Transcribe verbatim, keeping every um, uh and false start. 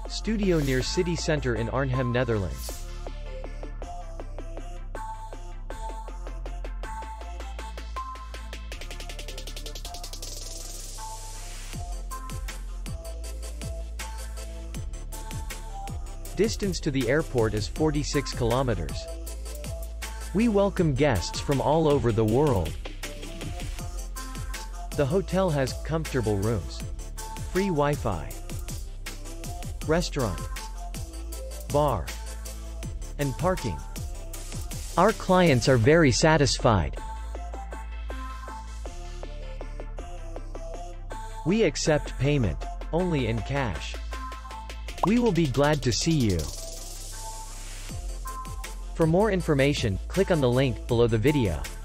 Studio near city center in Arnhem, Netherlands. Distance to the airport is forty-six kilometers. We welcome guests from all over the world. The hotel has comfortable rooms, free Wi-Fi, restaurant, bar, and parking. Our clients are very satisfied. We accept payment only in cash. We will be glad to see you. For more information, click on the link below the video.